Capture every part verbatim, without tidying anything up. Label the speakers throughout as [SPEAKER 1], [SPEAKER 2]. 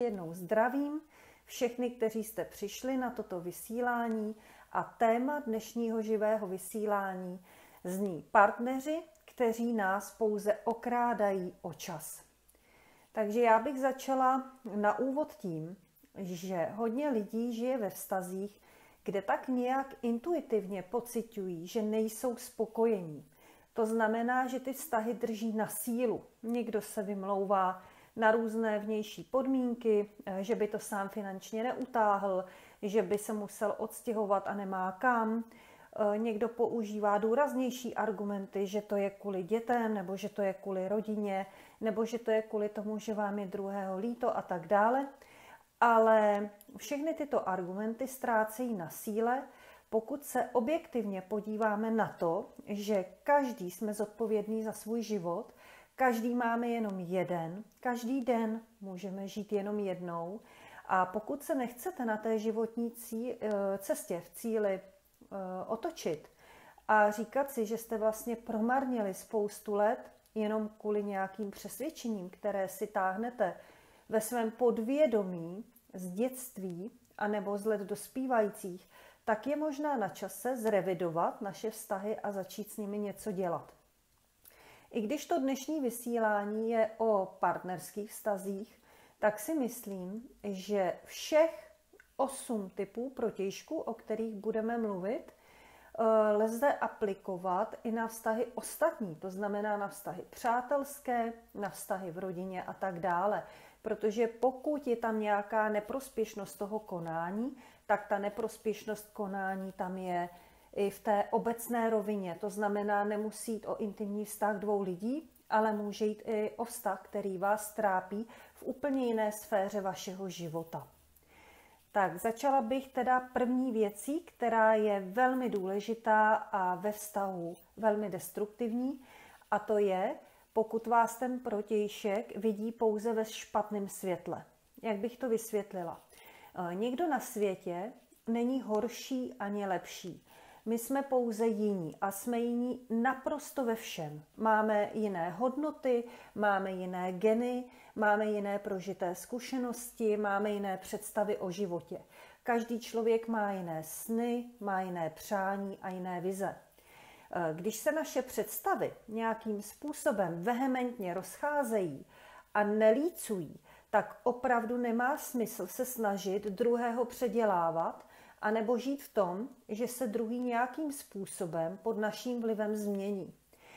[SPEAKER 1] jednou zdravím všechny, kteří jste přišli na toto vysílání a téma dnešního živého vysílání zní partneři, kteří nás pouze okrádají o čas. Takže já bych začala na úvod tím, že hodně lidí žije ve vztazích, kde tak nějak intuitivně pociťují, že nejsou spokojení. To znamená, že ty vztahy drží na sílu. Někdo se vymlouvá na různé vnější podmínky, že by to sám finančně neutáhl, že by se musel odstěhovat a nemá kam. Někdo používá důraznější argumenty, že to je kvůli dětem, nebo že to je kvůli rodině, nebo že to je kvůli tomu, že vám je druhého líto a tak dále. Ale všechny tyto argumenty ztrácejí na síle, pokud se objektivně podíváme na to, že každý jsme zodpovědný za svůj život, každý máme jenom jeden, každý den můžeme žít jenom jednou a pokud se nechcete na té životní cestě v cíli otočit a říkat si, že jste vlastně promarnili spoustu let jenom kvůli nějakým přesvědčením, které si táhnete ve svém podvědomí z dětství anebo z let dospívajících, tak je možná na čase zrevidovat naše vztahy a začít s nimi něco dělat. I když to dnešní vysílání je o partnerských vztazích, tak si myslím, že všech osm typů protějšků, o kterých budeme mluvit, lze aplikovat i na vztahy ostatní, to znamená na vztahy přátelské, na vztahy v rodině a tak dále. Protože pokud je tam nějaká neprospěšnost toho konání, tak ta neprospěšnost konání tam je i v té obecné rovině. To znamená, nemusí jít o intimní vztah dvou lidí, ale může jít i o vztah, který vás trápí v úplně jiné sféře vašeho života. Tak začala bych teda první věcí, která je velmi důležitá a ve vztahu velmi destruktivní, a to je, pokud vás ten protějšek vidí pouze ve špatném světle. Jak bych to vysvětlila? Nikdo na světě není horší ani lepší. My jsme pouze jiní a jsme jiní naprosto ve všem. Máme jiné hodnoty, máme jiné geny, máme jiné prožité zkušenosti, máme jiné představy o životě. Každý člověk má jiné sny, má jiné přání a jiné vize. Když se naše představy nějakým způsobem vehementně rozcházejí a nelícují, tak opravdu nemá smysl se snažit druhého předělávat anebo žít v tom, že se druhý nějakým způsobem pod naším vlivem změní.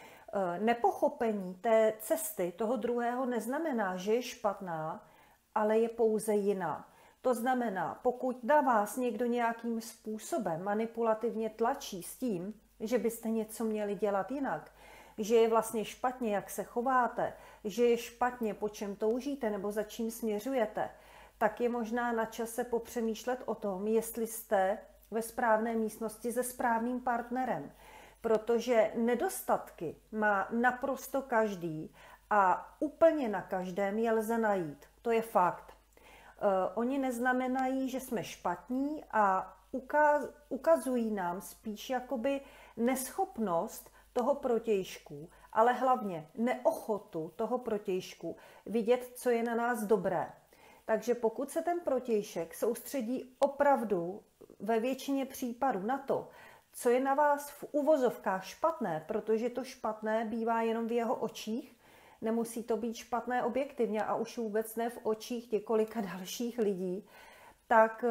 [SPEAKER 1] Nepochopení té cesty toho druhého neznamená, že je špatná, ale je pouze jiná. To znamená, pokud na vás někdo nějakým způsobem manipulativně tlačí s tím, že byste něco měli dělat jinak, že je vlastně špatně, jak se chováte, že je špatně, po čem toužíte nebo za čím směřujete, tak je možná na čase popřemýšlet o tom, jestli jste ve správné místnosti se správným partnerem. Protože nedostatky má naprosto každý a úplně na každém je lze najít. To je fakt. Oni neznamenají, že jsme špatní a ukazují nám spíš jakoby neschopnost toho protějšku, ale hlavně neochotu toho protějšku vidět, co je na nás dobré. Takže pokud se ten protějšek soustředí opravdu ve většině případů na to, co je na vás v uvozovkách špatné, protože to špatné bývá jenom v jeho očích, nemusí to být špatné objektivně a už vůbec ne v očích několika dalších lidí, tak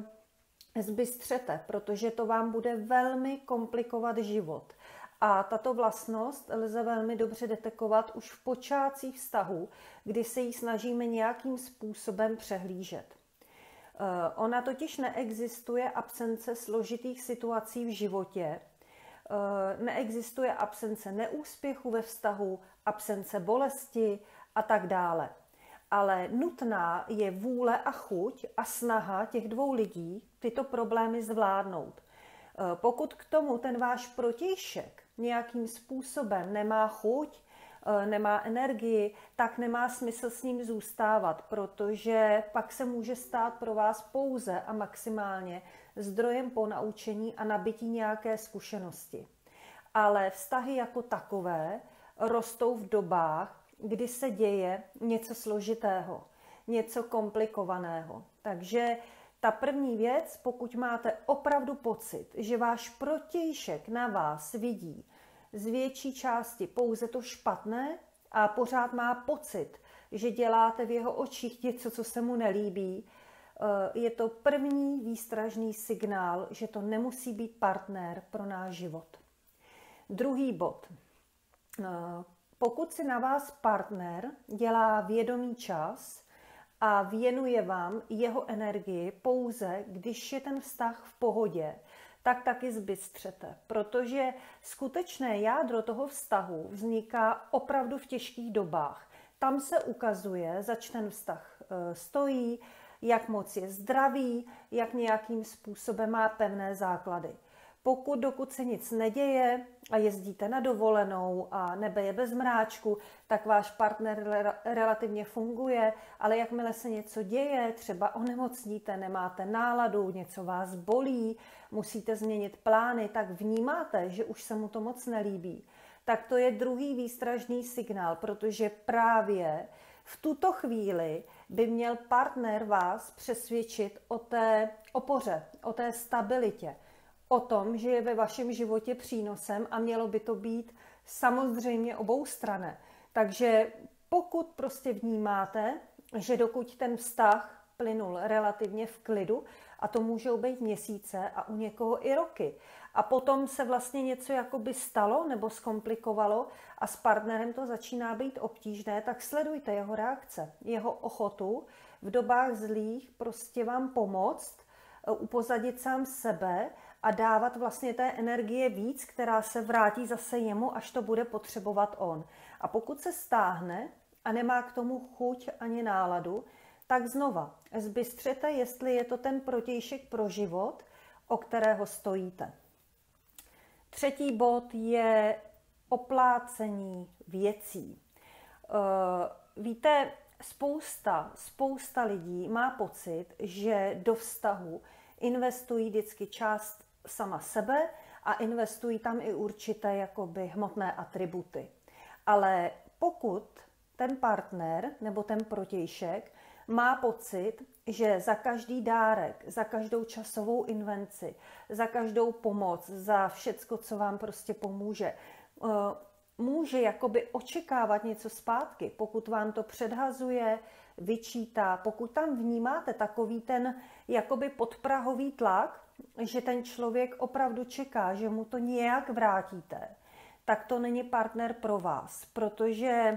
[SPEAKER 1] zbystřete, protože to vám bude velmi komplikovat život. A tato vlastnost lze velmi dobře detekovat už v počátcích vztahu, kdy se ji snažíme nějakým způsobem přehlížet. Ona totiž neexistuje absence složitých situací v životě, neexistuje absence neúspěchu ve vztahu, absence bolesti a tak dále. Ale nutná je vůle a chuť a snaha těch dvou lidí tyto problémy zvládnout. Pokud k tomu ten váš protějšek nějakým způsobem nemá chuť, nemá energii, tak nemá smysl s ním zůstávat, protože pak se může stát pro vás pouze a maximálně zdrojem ponaučení a nabití nějaké zkušenosti. Ale vztahy jako takové rostou v dobách, kdy se děje něco složitého. něco komplikovaného. Takže ta první věc, pokud máte opravdu pocit, že váš protějšek na vás vidí z větší části pouze to špatné a pořád má pocit, že děláte v jeho očích něco, co se mu nelíbí, je to první výstražný signál, že to nemusí být partner pro náš život. Druhý bod. Pokud si na vás partner dělá vědomý čas a věnuje vám jeho energii pouze, když je ten vztah v pohodě, tak taky zbystřete, protože skutečné jádro toho vztahu vzniká opravdu v těžkých dobách. Tam se ukazuje, zač ten vztah stojí, jak moc je zdravý, jak nějakým způsobem má pevné základy. Pokud dokud se nic neděje a jezdíte na dovolenou a nebe je bez mráčku, tak váš partner relativně funguje, ale jakmile se něco děje, třeba onemocníte, nemáte náladu, něco vás bolí, musíte změnit plány, tak vnímáte, že už se mu to moc nelíbí. Tak to je druhý výstražný signál, protože právě v tuto chvíli by měl partner vás přesvědčit o té opoře, o té stabilitě, o tom, že je ve vašem životě přínosem a mělo by to být samozřejmě oboustranné. Takže pokud prostě vnímáte, že dokud ten vztah plynul relativně v klidu, a to můžou být měsíce a u někoho i roky, a potom se vlastně něco jakoby stalo nebo zkomplikovalo a s partnerem to začíná být obtížné, tak sledujte jeho reakce, jeho ochotu v dobách zlých prostě vám pomoct, upozadit sám sebe a dávat vlastně té energie víc, která se vrátí zase jemu, až to bude potřebovat on. A pokud se stáhne a nemá k tomu chuť ani náladu, tak znova zbystřete, jestli je to ten protějšek pro život, o kterého stojíte. Třetí bod je oplácení věcí. Víte, spousta, spousta lidí má pocit, že do vztahu investují vždycky část sama sebe a investují tam i určité jakoby hmotné atributy. Ale pokud ten partner nebo ten protějšek má pocit, že za každý dárek, za každou časovou invenci, za každou pomoc, za všecko, co vám prostě pomůže, může jakoby očekávat něco zpátky, pokud vám to předhazuje, vyčítá, pokud tam vnímáte takový ten jakoby podprahový tlak, že ten člověk opravdu čeká, že mu to nějak vrátíte, tak to není partner pro vás, protože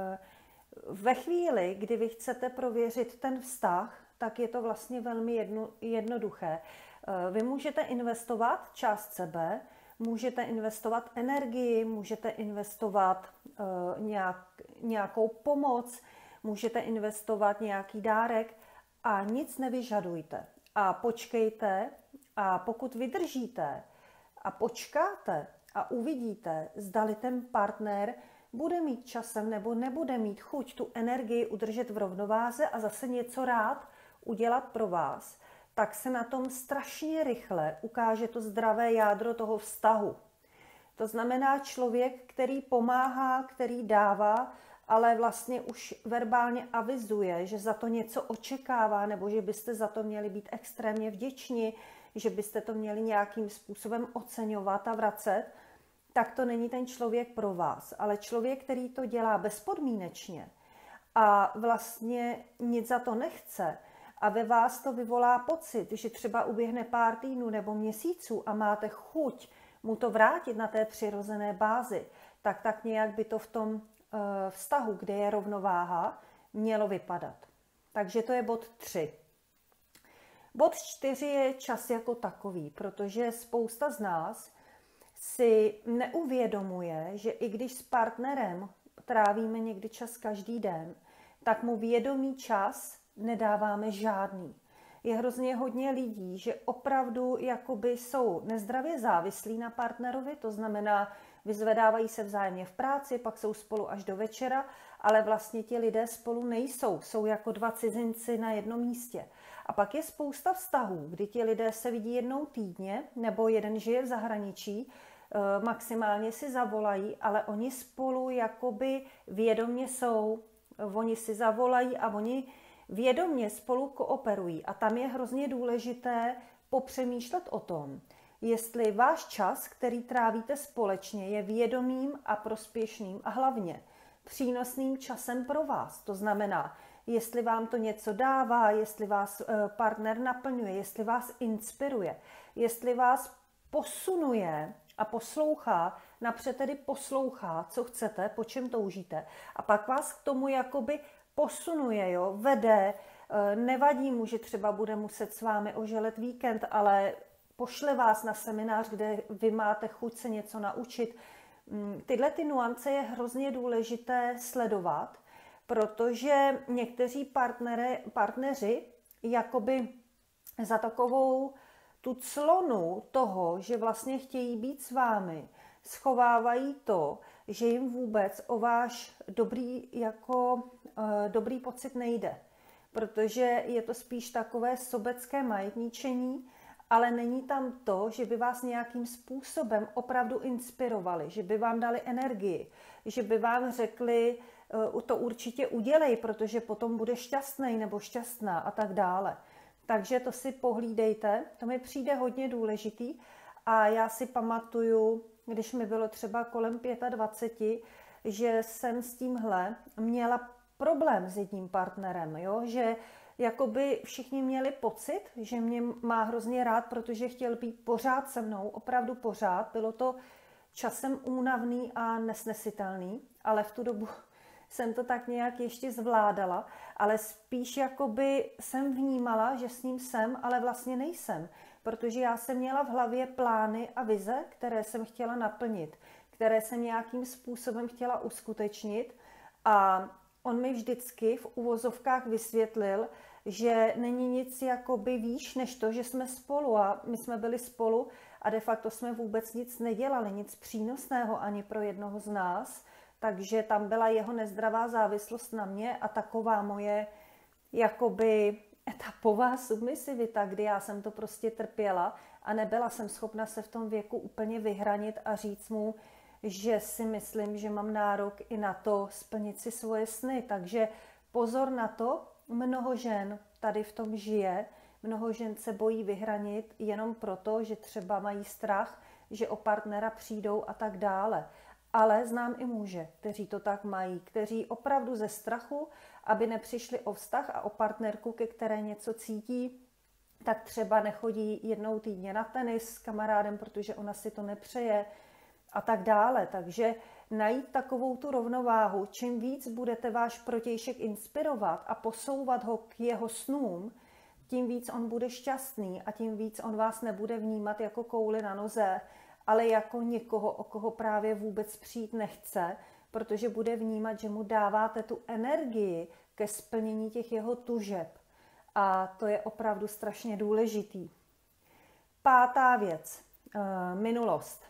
[SPEAKER 1] ve chvíli, kdy vy chcete prověřit ten vztah, tak je to vlastně velmi jedno, jednoduché. Vy můžete investovat část sebe, můžete investovat energii, můžete investovat uh, nějak, nějakou pomoc, můžete investovat nějaký dárek a nic nevyžadujte. A počkejte a pokud vydržíte a počkáte a uvidíte, zdali ten partner bude mít časem nebo nebude mít chuť tu energii udržet v rovnováze a zase něco rád udělat pro vás, tak se na tom strašně rychle ukáže to zdravé jádro toho vztahu. To znamená člověk, který pomáhá, který dává, ale vlastně už verbálně avizuje, že za to něco očekává nebo že byste za to měli být extrémně vděční, že byste to měli nějakým způsobem oceňovat a vracet, tak to není ten člověk pro vás. Ale člověk, který to dělá bezpodmínečně a vlastně nic za to nechce a ve vás to vyvolá pocit, že třeba uběhne pár týdnů nebo měsíců a máte chuť mu to vrátit na té přirozené bázi, tak tak nějak by to v tom uh, vztahu, kde je rovnováha, mělo vypadat. Takže to je bod tři. Bod čtyři je čas jako takový, protože spousta z nás si neuvědomuje, že i když s partnerem trávíme někdy čas každý den, tak mu vědomý čas nedáváme žádný. Je hrozně hodně lidí, že opravdu jakoby jsou nezdravě závislí na partnerovi, to znamená, vyzvedávají se vzájemně v práci, pak jsou spolu až do večera, ale vlastně ti lidé spolu nejsou, jsou jako dva cizinci na jednom místě. A pak je spousta vztahů, kdy ti lidé se vidí jednou týdně, nebo jeden žije v zahraničí, maximálně si zavolají, ale oni spolu jakoby vědomě jsou, oni si zavolají a oni vědomě spolu kooperují a tam je hrozně důležité popřemýšlet o tom, jestli váš čas, který trávíte společně, je vědomým a prospěšným a hlavně přínosným časem pro vás. To znamená, jestli vám to něco dává, jestli vás partner naplňuje, jestli vás inspiruje, jestli vás posunuje a poslouchá, napřed tedy poslouchá, co chcete, po čem toužíte a pak vás k tomu jakoby posunuje, jo, vede, nevadí mu, že třeba bude muset s vámi oželet víkend, ale pošle vás na seminář, kde vy máte chuť se něco naučit. Tyhle ty nuance je hrozně důležité sledovat, protože někteří partnery, partneři jakoby za takovou tu clonu toho, že vlastně chtějí být s vámi, schovávají to, že jim vůbec o váš dobrý, jako, uh, dobrý pocit nejde. Protože je to spíš takové sobecké majetničení, ale není tam to, že by vás nějakým způsobem opravdu inspirovali, že by vám dali energii, že by vám řekli, uh, to určitě udělej, protože potom bude šťastný nebo šťastná a tak dále. Takže to si pohlídejte, to mi přijde hodně důležitý a já si pamatuju, když mi bylo třeba kolem dvacet pět, že jsem s tímhle měla problém s jedním partnerem, jo? Že jakoby všichni měli pocit, že mě má hrozně rád, protože chtěl být pořád se mnou, opravdu pořád. Bylo to časem únavný a nesnesitelný, ale v tu dobu jsem to tak nějak ještě zvládala, ale spíš jakoby jsem vnímala, že s ním jsem, ale vlastně nejsem, protože já jsem měla v hlavě plány a vize, které jsem chtěla naplnit, které jsem nějakým způsobem chtěla uskutečnit a on mi vždycky v uvozovkách vysvětlil, že není nic jakoby výš než to, že jsme spolu a my jsme byli spolu a de facto jsme vůbec nic nedělali, nic přínosného ani pro jednoho z nás, takže tam byla jeho nezdravá závislost na mě a taková moje jakoby etapová submisivita, kdy já jsem to prostě trpěla a nebyla jsem schopna se v tom věku úplně vyhranit a říct mu, že si myslím, že mám nárok i na to splnit si svoje sny. Takže pozor na to, mnoho žen tady v tom žije, mnoho žen se bojí vyhranit jenom proto, že třeba mají strach, že o partnera přijdou a tak dále. Ale znám i muže, kteří to tak mají, kteří opravdu ze strachu, aby nepřišli o vztah a o partnerku, ke které něco cítí, tak třeba nechodí jednou týdně na tenis s kamarádem, protože ona si to nepřeje a tak dále. Takže najít takovou tu rovnováhu, čím víc budete váš protějšek inspirovat a posouvat ho k jeho snům, tím víc on bude šťastný a tím víc on vás nebude vnímat jako kouli na noze, ale jako někoho, o koho právě vůbec přijít nechce, protože bude vnímat, že mu dáváte tu energii ke splnění těch jeho tužeb. A to je opravdu strašně důležitý. Pátá věc. Minulost.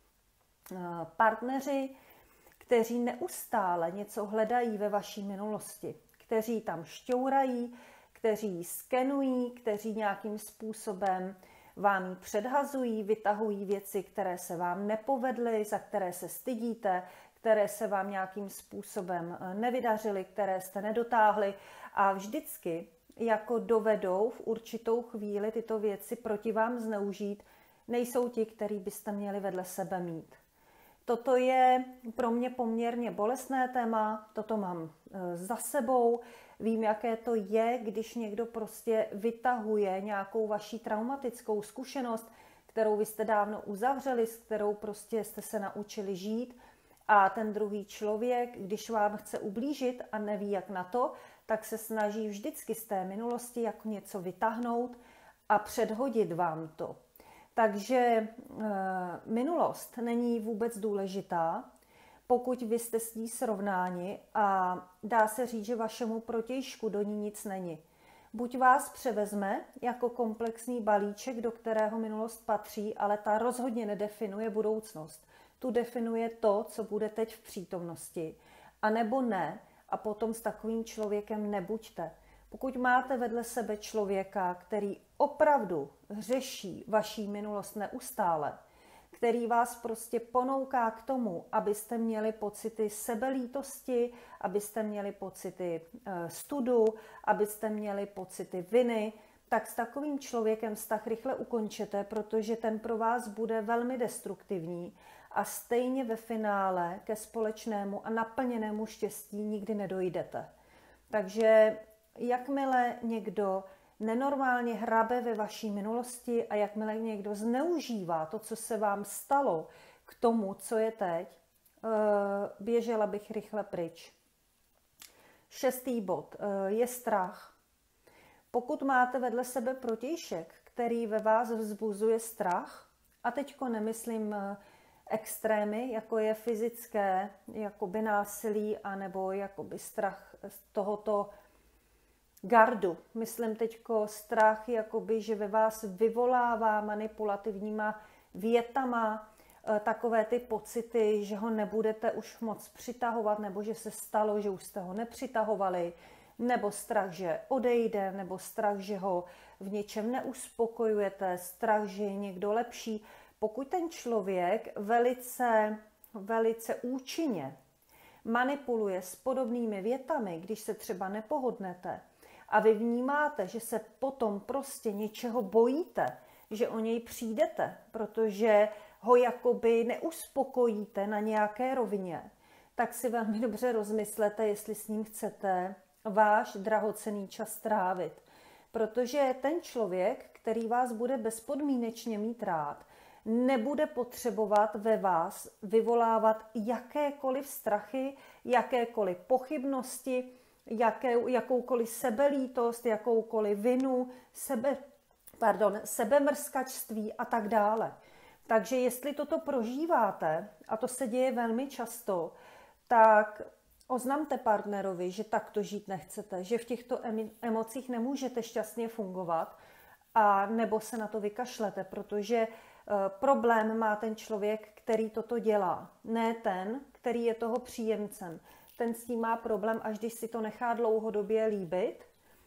[SPEAKER 1] Partneři, kteří neustále něco hledají ve vaší minulosti, kteří tam šťourají, kteří skenují, kteří nějakým způsobem vám ji předhazují, vytahují věci, které se vám nepovedly, za které se stydíte, které se vám nějakým způsobem nevydařily, které jste nedotáhli a vždycky jako dovedou v určitou chvíli tyto věci proti vám zneužít, nejsou ti, který byste měli vedle sebe mít. Toto je pro mě poměrně bolestné téma, toto mám za sebou, vím, jaké to je, když někdo prostě vytahuje nějakou vaší traumatickou zkušenost, kterou vy jste dávno uzavřeli, s kterou prostě jste se naučili žít a ten druhý člověk, když vám chce ublížit a neví jak na to, tak se snaží vždycky z té minulosti jako něco vytáhnout a předhodit vám to. Takže e, minulost není vůbec důležitá, pokud vy jste s ní srovnáni a dá se říct, že vašemu protějšku do ní nic není. Buď vás převezme jako komplexní balíček, do kterého minulost patří, ale ta rozhodně nedefinuje budoucnost. Tu definuje to, co bude teď v přítomnosti. A nebo ne, a potom s takovým člověkem nebuďte. Pokud máte vedle sebe člověka, který opravdu řeší vaší minulost neustále, který vás prostě ponouká k tomu, abyste měli pocity sebelítosti, abyste měli pocity studu, abyste měli pocity viny, tak s takovým člověkem vztah rychle ukončete, protože ten pro vás bude velmi destruktivní a stejně ve finále ke společnému a naplněnému štěstí nikdy nedojdete. Takže jakmile někdo nenormálně hrabe ve vaší minulosti a jakmile někdo zneužívá to, co se vám stalo, k tomu, co je teď, běžela bych rychle pryč. Šestý bod je strach. Pokud máte vedle sebe protějšek, který ve vás vzbuzuje strach, a teďko nemyslím extrémy, jako je fyzické, jakoby násilí, anebo jakoby strach z tohoto gardu. Myslím teďko strach, jakoby, že ve vás vyvolává manipulativníma větama takové ty pocity, že ho nebudete už moc přitahovat, nebo že se stalo, že už jste ho nepřitahovali, nebo strach, že odejde, nebo strach, že ho v něčem neuspokojujete, strach, že je někdo lepší. Pokud ten člověk velice, velice účinně manipuluje s podobnými větami, když se třeba nepohodnete a vy vnímáte, že se potom prostě něčeho bojíte, že o něj přijdete, protože ho jakoby neuspokojíte na nějaké rovině, tak si velmi dobře rozmyslete, jestli s ním chcete váš drahocenný čas trávit. Protože ten člověk, který vás bude bezpodmínečně mít rád, nebude potřebovat ve vás vyvolávat jakékoliv strachy, jakékoliv pochybnosti, jaké, jakoukoliv sebelítost, jakoukoliv vinu, sebe, pardon, sebemrskačství a tak dále. Takže jestli toto prožíváte, a to se děje velmi často, tak oznamte partnerovi, že takto žít nechcete, že v těchto emocích nemůžete šťastně fungovat, a nebo se na to vykašlete, protože problém má ten člověk, který toto dělá, ne ten, který je toho příjemcem. Ten s tím má problém, až když si to nechá dlouhodobě líbit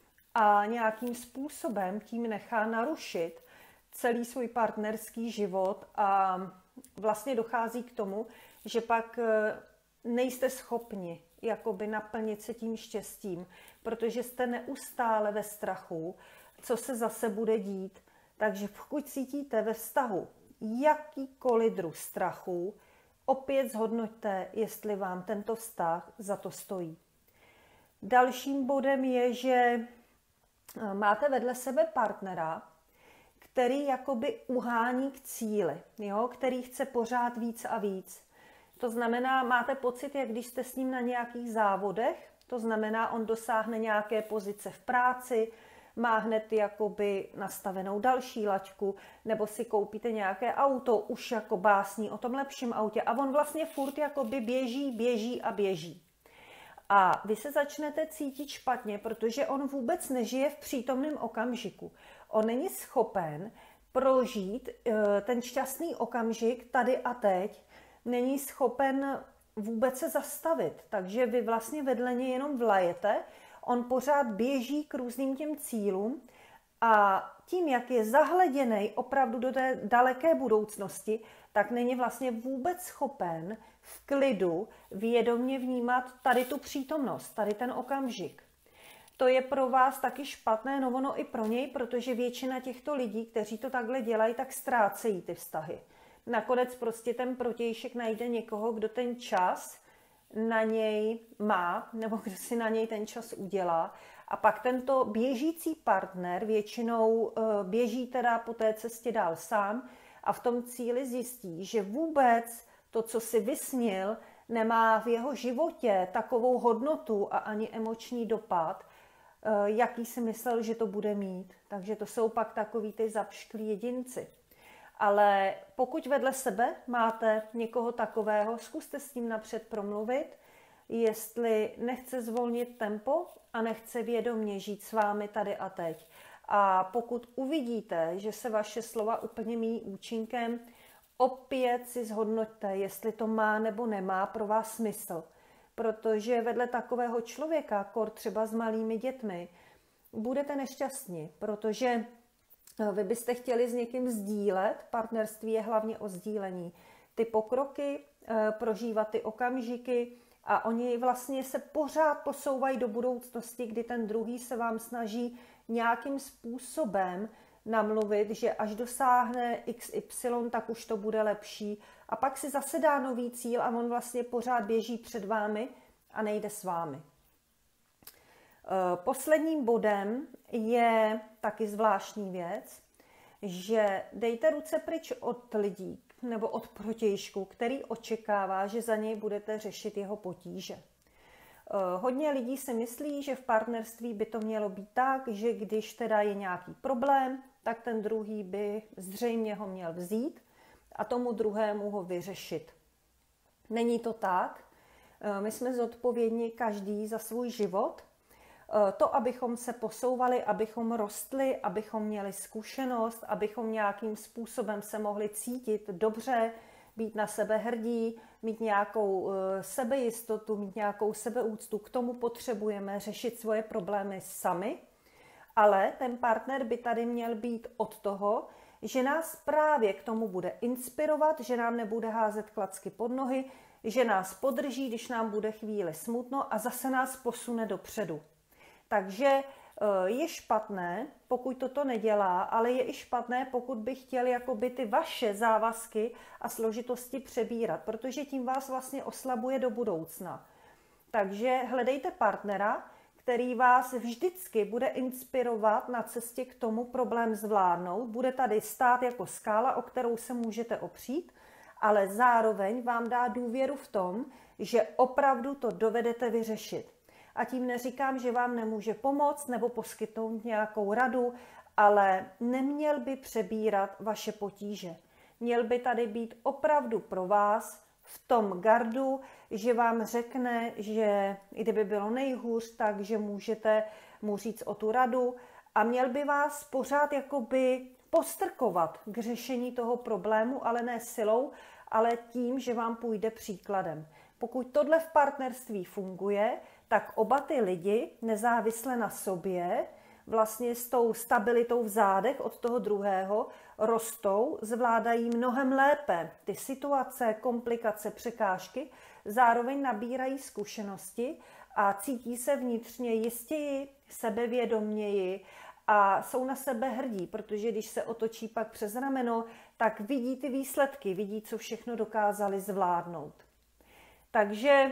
[SPEAKER 1] a nějakým způsobem tím nechá narušit celý svůj partnerský život a vlastně dochází k tomu, že pak nejste schopni jakoby naplnit se tím štěstím, protože jste neustále ve strachu, co se zase bude dít. Takže pokud cítíte ve vztahu jakýkoliv druh strachu, opět zhodnoťte, jestli vám tento vztah za to stojí. Dalším bodem je, že máte vedle sebe partnera, který jakoby uhání k cíli, jo? Který chce pořád víc a víc. To znamená, máte pocit, jak když jste s ním na nějakých závodech, to znamená, on dosáhne nějaké pozice v práci, má hned jakoby nastavenou další laťku, nebo si koupíte nějaké auto, už jako básní o tom lepším autě a on vlastně furt jakoby běží, běží a běží. A vy se začnete cítit špatně, protože on vůbec nežije v přítomném okamžiku. On není schopen prožít ten šťastný okamžik tady a teď, není schopen vůbec se zastavit, takže vy vlastně vedle něj jenom vlajete, on pořád běží k různým těm cílům a tím, jak je zahleděný opravdu do té daleké budoucnosti, tak není vlastně vůbec schopen v klidu vědomě vnímat tady tu přítomnost, tady ten okamžik. To je pro vás taky špatné, no ono i pro něj, protože většina těchto lidí, kteří to takhle dělají, tak ztrácejí ty vztahy. Nakonec prostě ten protějšek najde někoho, kdo ten čas na něj má, nebo kdo si na něj ten čas udělá. A pak tento běžící partner většinou běží teda po té cestě dál sám a v tom cíli zjistí, že vůbec to, co si vysnil, nemá v jeho životě takovou hodnotu a ani emoční dopad, jaký si myslel, že to bude mít. Takže to jsou pak takový ty zapšklí jedinci. Ale pokud vedle sebe máte někoho takového, zkuste s tím napřed promluvit, jestli nechce zvolnit tempo a nechce vědomě žít s vámi tady a teď. A pokud uvidíte, že se vaše slova úplně míjí účinkem, opět si zhodnoťte, jestli to má nebo nemá pro vás smysl. Protože vedle takového člověka, kor třeba s malými dětmi, budete nešťastní, protože Vy byste chtěli s někým sdílet, partnerství je hlavně o sdílení. Ty pokroky, prožívat ty okamžiky a oni vlastně se pořád posouvají do budoucnosti, kdy ten druhý se vám snaží nějakým způsobem namluvit, že až dosáhne iks ypsilon, tak už to bude lepší. A pak si zase dá nový cíl a on vlastně pořád běží před vámi a nejde s vámi. Posledním bodem je taky zvláštní věc, že dejte ruce pryč od lidí nebo od protějšku, který očekává, že za něj budete řešit jeho potíže. Hodně lidí si myslí, že v partnerství by to mělo být tak, že když teda je nějaký problém, tak ten druhý by zřejmě ho měl vzít a tomu druhému ho vyřešit. Není to tak. My jsme zodpovědní každý za svůj život. To, abychom se posouvali, abychom rostli, abychom měli zkušenost, abychom nějakým způsobem se mohli cítit dobře, být na sebe hrdí, mít nějakou sebejistotu, mít nějakou sebeúctu. K tomu potřebujeme řešit svoje problémy sami, ale ten partner by tady měl být od toho, že nás právě k tomu bude inspirovat, že nám nebude házet klacky pod nohy, že nás podrží, když nám bude chvíli smutno a zase nás posune dopředu. Takže je špatné, pokud toto nedělá, ale je i špatné, pokud by chtěl jakoby ty vaše závazky a složitosti přebírat, protože tím vás vlastně oslabuje do budoucna. Takže hledejte partnera, který vás vždycky bude inspirovat na cestě k tomu problém zvládnout, bude tady stát jako skála, o kterou se můžete opřít, ale zároveň vám dá důvěru v tom, že opravdu to dovedete vyřešit. A tím neříkám, že vám nemůže pomoct nebo poskytnout nějakou radu, ale neměl by přebírat vaše potíže. Měl by tady být opravdu pro vás v tom gardu, že vám řekne, že kdyby bylo nejhůř, takže můžete mu říct o tu radu a měl by vás pořád jakoby postrkovat k řešení toho problému, ale ne silou, ale tím, že vám půjde příkladem. Pokud tohle v partnerství funguje, tak oba ty lidi nezávisle na sobě, vlastně s tou stabilitou v zádech od toho druhého, rostou, zvládají mnohem lépe ty situace, komplikace, překážky, zároveň nabírají zkušenosti a cítí se vnitřně jistěji, sebevědoměji a jsou na sebe hrdí, protože když se otočí pak přes rameno, tak vidí ty výsledky, vidí, co všechno dokázali zvládnout. Takže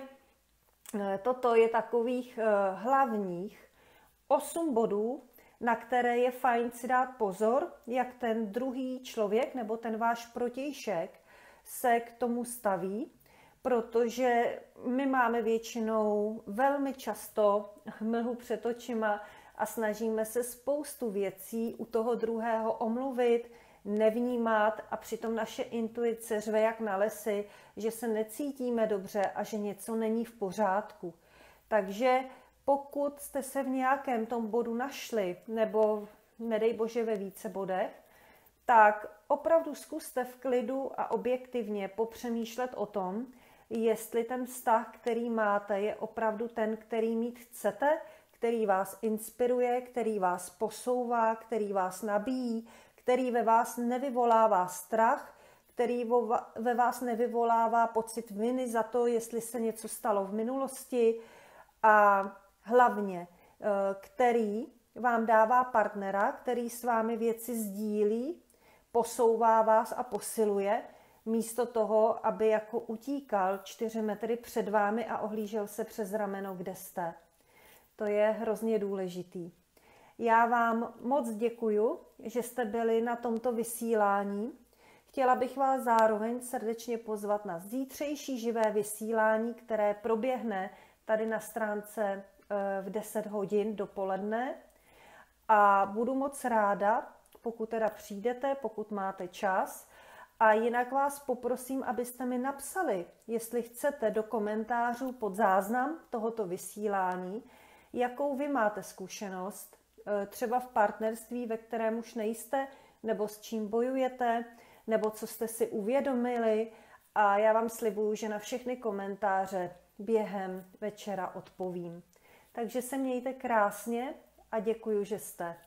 [SPEAKER 1] toto je takových hlavních osm bodů, na které je fajn si dát pozor, jak ten druhý člověk nebo ten váš protějšek se k tomu staví, protože my máme většinou velmi často mlhu před očima a snažíme se spoustu věcí u toho druhého omluvit, nevnímat a přitom naše intuice řve jak na lesy, že se necítíme dobře a že něco není v pořádku. Takže pokud jste se v nějakém tom bodu našli, nebo nedej bože ve více bodech, tak opravdu zkuste v klidu a objektivně popřemýšlet o tom, jestli ten vztah, který máte, je opravdu ten, který mít chcete, který vás inspiruje, který vás posouvá, který vás nabíjí, který ve vás nevyvolává strach, který ve vás nevyvolává pocit viny za to, jestli se něco stalo v minulosti a hlavně, který vám dává partnera, který s vámi věci sdílí, posouvá vás a posiluje, místo toho, aby jako utíkal čtyři metry před vámi a ohlížel se přes rameno, kde jste. To je hrozně důležitý. Já vám moc děkuju, že jste byli na tomto vysílání. Chtěla bych vás zároveň srdečně pozvat na zítřejší živé vysílání, které proběhne tady na stránce v deset hodin dopoledne. A budu moc ráda, pokud teda přijdete, pokud máte čas. A jinak vás poprosím, abyste mi napsali, jestli chcete do komentářů pod záznam tohoto vysílání, jakou vy máte zkušenost, třeba v partnerství, ve kterém už nejste, nebo s čím bojujete, nebo co jste si uvědomili. A já vám slibuju, že na všechny komentáře během večera odpovím. Takže se mějte krásně a děkuju, že jste.